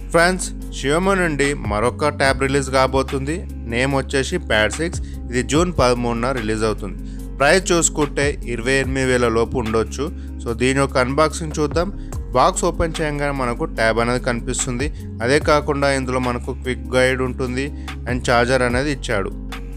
Friends, Xiaomi నుండి మరొక tab release కాబోతుంది. నేమ్ వచ్చేసి ప్యాడ్ 6. ఇది జూన్ 13న రిలీజ్ అవుతుంది. ప్రైస్ చూసుకుంటే 28,000 లోపు ఉండొచ్చు. సో దీని యొక్క అన్బాక్సింగ్ చూద్దాం. బాక్స్ ఓపెన్ చేయగానే మనకు ట్యాబ్ అనేది కనిపిస్తుంది. అదే కాకుండా ఇందులో మనకు క్విక్ గైడ్ ఉంటుంది అండ్ ఛార్జర్ అనేది ఇచ్చాడు.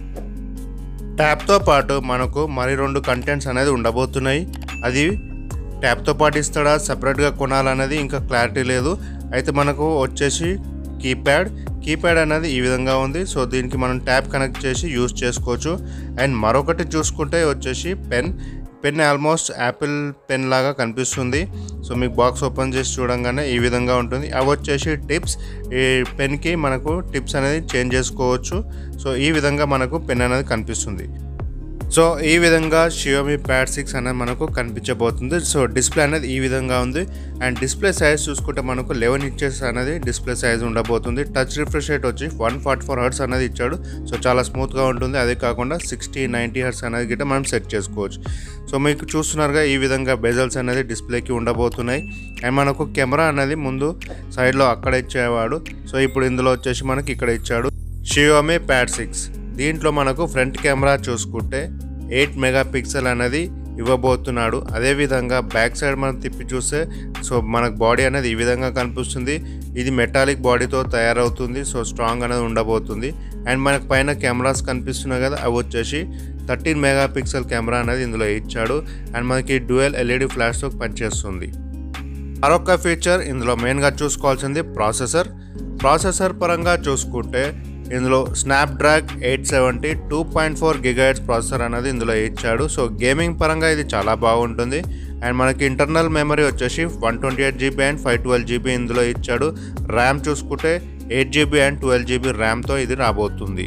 ట్యాబ్తో పాటు మనకు మరి 2 కంటెంట్స్ అనేది ఉండబోతున్నాయి. అది ట్యాబ్తో పాటు ఇస్తాడా, సపరేట్గా కొనాలనేది ఇంకా క్లారిటీ లేదు. అయితే మనకు వచ్చేసి కీప్యాడ్ అనేది ఈ విధంగా ఉంది. సో దీనికి మనం ట్యాబ్ కనెక్ట్ చేసి యూజ్ చేసుకోవచ్చు. అండ్ మరొకటి చూసుకుంటే వచ్చేసి పెన్ ఆల్మోస్ట్ యాపిల్ పెన్ లాగా కనిపిస్తుంది. సో మీకు బాక్స్ ఓపెన్ చేసి చూడంగానే ఈ విధంగా ఉంటుంది. అవి వచ్చేసి టిప్స్. ఈ పెన్కి మనకు టిప్స్ అనేది చేంజ్ చేసుకోవచ్చు. సో ఈ విధంగా మనకు పెన్ అనేది కనిపిస్తుంది. సో ఈ విధంగా షియోమి ప్యాడ్ 6 అనేది మనకు కనిపించబోతుంది. సో డిస్ప్లే అనేది ఈ విధంగా ఉంది. అండ్ డిస్ప్లే సైజ్ చూసుకుంటే మనకు 11 ఇంచెస్ అనేది డిస్ప్లే సైజ్ ఉండబోతుంది. టచ్ రిఫ్రెష్ రేట్ వచ్చి 144 హర్ట్స్ అనేది ఇచ్చాడు. సో చాలా స్మూత్గా ఉంటుంది. అదే కాకుండా 60-90 హర్ట్స్ అనేది గిట్ట మనం సెట్ చేసుకోవచ్చు. సో మీకు చూస్తున్నారుగా ఈ విధంగా బెజల్స్ అనేది డిస్ప్లేకి ఉండబోతున్నాయి. అండ్ మనకు కెమెరా అనేది ముందు సైడ్లో అక్కడ ఇచ్చేవాడు. సో ఇప్పుడు ఇందులో వచ్చేసి మనకి ఇక్కడ ఇచ్చాడు షియోమి ప్యాడ్ 6. దీంట్లో మనకు ఫ్రంట్ కెమెరా చూసుకుంటే 8 మెగాపిక్సెల్ అనేది ఇవ్వబోతున్నాడు. అదేవిధంగా బ్యాక్ సైడ్ మనం తిప్పి చూస్తే సో మనకు బాడీ అనేది ఈ విధంగా కనిపిస్తుంది. ఇది మెటాలిక్ బాడీతో తయారవుతుంది. సో స్ట్రాంగ్ అనేది ఉండబోతుంది. అండ్ మనకు పైన కెమెరాస్ కనిపిస్తున్నాయి కదా, అవి వచ్చేసి 13 మెగాపిక్సెల్ కెమెరా అనేది ఇందులో ఇచ్చాడు. అండ్ మనకి డ్యూయల్ LED ఫ్లాష్తో పనిచేస్తుంది. మరొక ఫీచర్ ఇందులో మెయిన్గా చూసుకోవాల్సింది ప్రాసెసర్ పరంగా చూసుకుంటే ఇందులో స్నాప్డ్రాగన్ 870 2.4 GHz ప్రాసెసర్ అనేది ఇందులో ఇచ్చాడు. సో గేమింగ్ పరంగా ఇది చాలా బాగుంటుంది. అండ్ మనకి ఇంటర్నల్ మెమరీ వచ్చేసి 128 GB అండ్ 512 GB ఇందులో ఇచ్చాడు. ర్యామ్ చూసుకుంటే 8 GB అండ్ 12 GB ర్యామ్తో ఇది రాబోతుంది.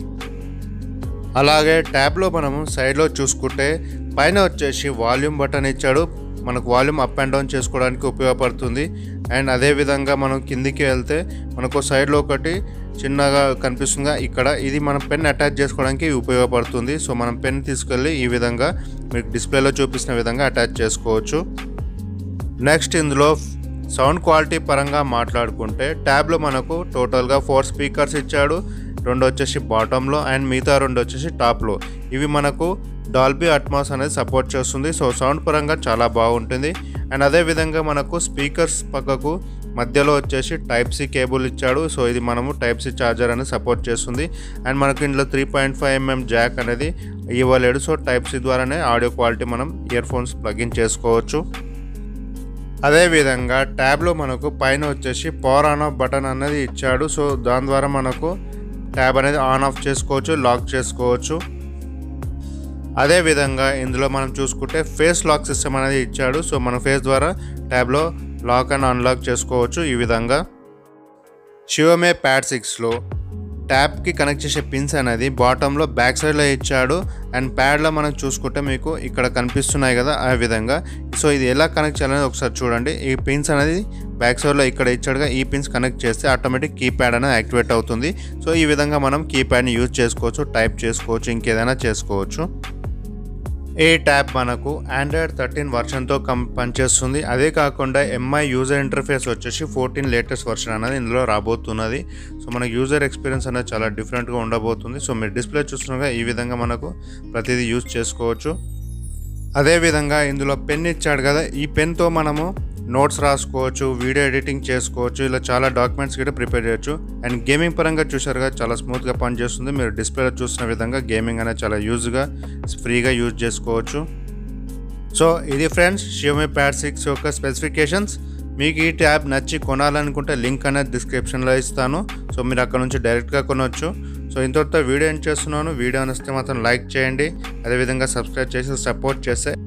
అలాగే ట్యాబ్లో మనము సైడ్లో చూసుకుంటే పైన వచ్చేసి వాల్యూమ్ బటన్ ఇచ్చాడు. మనకు వాల్యూమ్ అప్ అండ్ డౌన్ చేసుకోవడానికి ఉపయోగపడుతుంది. అండ్ అదేవిధంగా మనం కిందికి వెళ్తే మనకు సైడ్లో ఒకటి చిన్నగా కనిపిస్తుందిగా, ఇక్కడ ఇది మనం పెన్ అటాచ్ చేసుకోవడానికి ఉపయోగపడుతుంది. సో మనం పెన్ తీసుకెళ్ళి ఈ విధంగా మీకు డిస్ప్లేలో చూపిస్తున్న విధంగా అటాచ్ చేసుకోవచ్చు. నెక్స్ట్ ఇందులో సౌండ్ క్వాలిటీ పరంగా మాట్లాడుకుంటే ట్యాబ్లో మనకు టోటల్గా 4 స్పీకర్స్ ఇచ్చాడు. 2 వచ్చేసి బాటంలో అండ్ మిగతా 2 వచ్చేసి టాప్లో. ఇవి మనకు డాల్బీ అట్మాస్ అనేది సపోర్ట్ చేస్తుంది. సో సౌండ్ పరంగా చాలా బాగుంటుంది. అండ్ అదేవిధంగా మనకు స్పీకర్స్ పక్కకు మధ్యలో వచ్చేసి Type-C కేబుల్ ఇచ్చాడు. సో ఇది మనము Type-C ఛార్జర్ అనేది సపోర్ట్ చేస్తుంది. అండ్ మనకు ఇందులో 3.5mm జాక్ అనేది ఇవ్వలేడు. సో Type-C ద్వారానే ఆడియో క్వాలిటీ మనం ఇయర్ ఫోన్స్ ప్లగిన్ చేసుకోవచ్చు. అదేవిధంగా ట్యాబ్లో మనకు పైన వచ్చేసి పవర్ ఆన్ ఆఫ్ బటన్ అనేది ఇచ్చాడు. సో దాని ద్వారా మనకు ట్యాబ్ అనేది ఆన్ ఆఫ్ చేసుకోవచ్చు, లాక్ చేసుకోవచ్చు. అదేవిధంగా ఇందులో మనం చూసుకుంటే ఫేస్ లాక్ సిస్టమ్ అనేది ఇచ్చాడు. సో మన ఫేస్ ద్వారా ట్యాబ్లో లాక్ అండ్ అన్లాక్ చేసుకోవచ్చు. ఈ విధంగా షియోమి ప్యాడ్ 6లో ట్యాబ్కి కనెక్ట్ చేసే పిన్స్ అనేది బాటంలో బ్యాక్ సైడ్లో ఇచ్చాడు. అండ్ ప్యాడ్లో మనం చూసుకుంటే మీకు ఇక్కడ కనిపిస్తున్నాయి కదా, ఆ విధంగా. సో ఇది ఎలా కనెక్ట్ చేయాలనేది ఒకసారి చూడండి. ఈ పిన్స్ అనేది బ్యాక్ సైడ్లో ఇక్కడ ఇచ్చాడుగా, ఈ పిన్స్ కనెక్ట్ చేస్తే ఆటోమేటిక్ కీప్యాడ్ అనేది యాక్టివేట్ అవుతుంది. సో ఈ విధంగా మనం కీప్యాడ్ని యూజ్ చేసుకోవచ్చు, టైప్ చేసుకోవచ్చు, ఇంకేదైనా చేసుకోవచ్చు. ఈ ట్యాబ్ మనకు Android 13 వర్షన్తో పనిచేస్తుంది. అదే కాకుండా MI యూజర్ ఇంటర్ఫేస్ వచ్చేసి 14 లేటెస్ట్ వర్షన్ అనేది ఇందులో రాబోతున్నది. సో మనకు యూజర్ ఎక్స్పీరియన్స్ అనేది చాలా డిఫరెంట్గా ఉండబోతుంది. సో మీరు డిస్ప్లే చూస్తున్నాగా ఈ విధంగా మనకు ప్రతిదీ యూజ్ చేసుకోవచ్చు. అదేవిధంగా ఇందులో పెన్ ఇచ్చాడు కదా, ఈ పెన్తో మనము నోట్స్ రాసుకోవచ్చు, వీడియో ఎడిటింగ్ చేసుకోవచ్చు, ఇలా చాలా డాక్యుమెంట్స్ కూడా ప్రిపేర్ చేయొచ్చు. అండ్ గేమింగ్ పరంగా చూసారుగా చాలా స్మూత్గా పనిచేస్తుంది. మీరు డిస్ప్లేలో చూసిన విధంగా గేమింగ్ అనేది చాలా ఫ్రీగా యూజ్ చేసుకోవచ్చు. సో ఇది ఫ్రెండ్స్ షియోమి ప్యాడ్ 6 యొక్క స్పెసిఫికేషన్స్. మీకు ఈ ట్యాబ్ నచ్చి కొనాలనుకుంటే లింక్ అనేది డిస్క్రిప్షన్లో ఇస్తాను. సో మీరు అక్కడ నుంచి డైరెక్ట్గా కొనవచ్చు. సో ఇంతటితో వీడియో ఏం చేస్తున్నాను. వీడియో నచ్చితే మాత్రం లైక్ చేయండి. అదేవిధంగా సబ్స్క్రైబ్ చేసి సపోర్ట్ చేస్తే